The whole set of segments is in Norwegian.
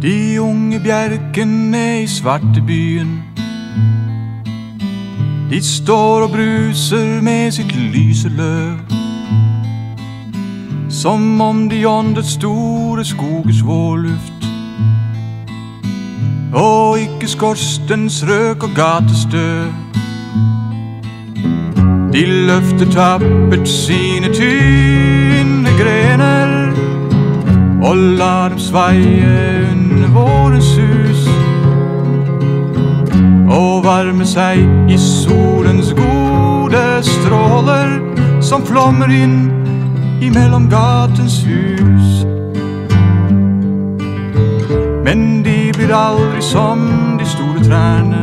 De unge bjerkene I Svartebyen, de står og bruser med sitt lyse løv, som om de åndet store skogers vårluft, og ikke skorstens røk og gatestøv. De løfter tappert sine tynne grener og lar dem sveie under vårens hus, og varme seg I solens gode stråler som flommer inn imellom gatens hus. Men de blir aldri som de store trærne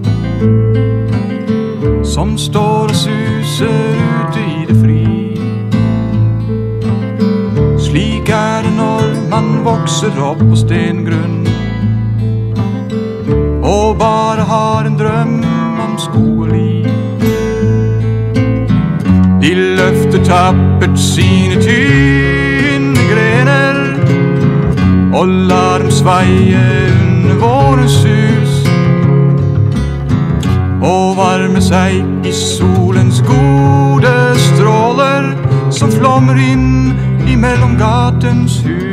som står og suser ute I det fri. Slik det når man vokser opp på stengrunn og bare har en drøm om skog og liv. De løfter tappert sine tynne grener og lar dem sveie under vårens hus, og varme seg I solens gode stråler som flommer inn imellom gatens hus.